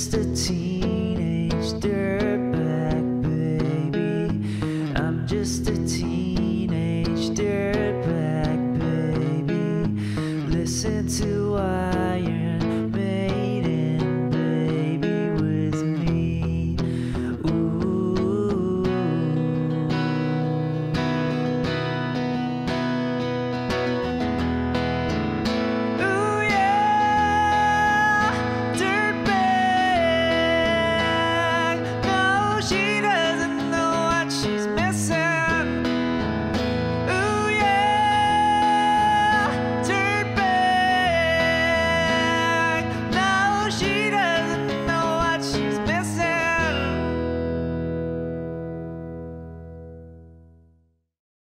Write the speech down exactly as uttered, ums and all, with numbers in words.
just a teenage dirtbag, baby. I'm just a teenage dirtbag, baby. Listen to Iron Maiden, baby, with me. Ooh. Ooh, yeah, dirtbag. No, she doesn't know what she's missing. Ooh, yeah, dirtbag. No, she